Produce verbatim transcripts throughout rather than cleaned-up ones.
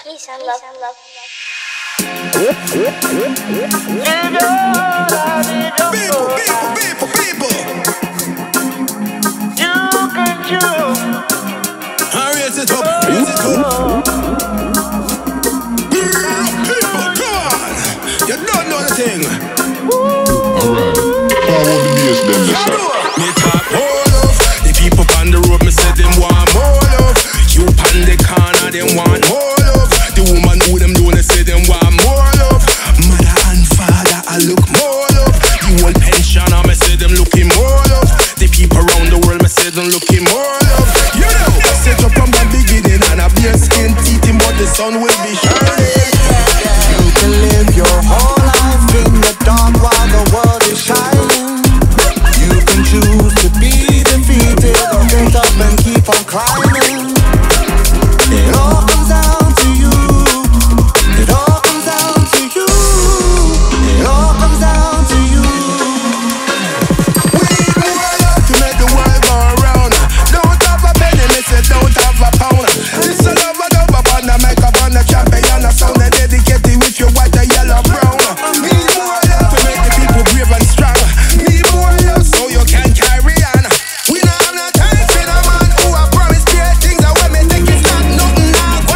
Peace and love. People, people, people, people. You can choose. I raise it up, raise it up. People, come on. You don't know the thing. Alright, follow the bass then, listen. Me talk more love. The people on the road, me say them want more love. You on the corner, them want more love. The woman who them doing, they say them want more love. Mother and father, I look more love. The old pensioner, me say them looking more love. The people around the world, me say them looking more love. You know, set up from the beginning and I be a skin teething, but the sun will be shining. You can live your whole life in the dark while the world is shining. You can choose to be defeated or get up and keep on climbing. It all comes down to you. It all comes down to you. It all comes down to you. We need more love to make the world go around. Don't have a penny, me say don't have a pound. This a love and love upon the mic upon the champion. A sound and dedicated with your white and yellow brown. Need more love to make the people brave and strong. Need more love so you can carry on. We don't have no time for the man who a promise great things, and when me think it's not nothing now.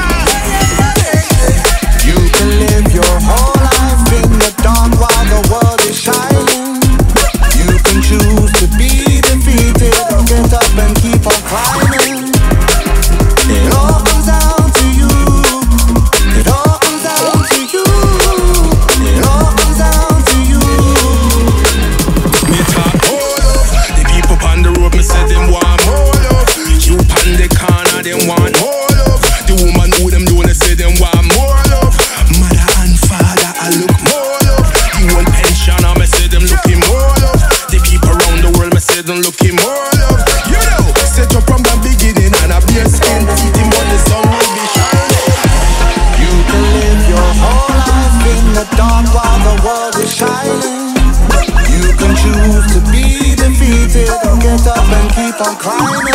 You can live your whole life in the dark while the world is shining. You can choose to be defeated or get up and keep on climbing. It all comes down to you. It all comes down to you. It all comes down to you. Me talk more love. The people on the road, me say them want more love. You on the corner, them want more love. The woman who them doing, they say them want more love. Mother and father, I look more love. The old pensioner, me say them looking more love. The people around the world, me say them looking more love. You know, set up from the beginning and I be a skin teething, but the sun will be shining. You can live your whole life in the dark while the world is shining. You can choose to be defeated or get up and keep on climbing.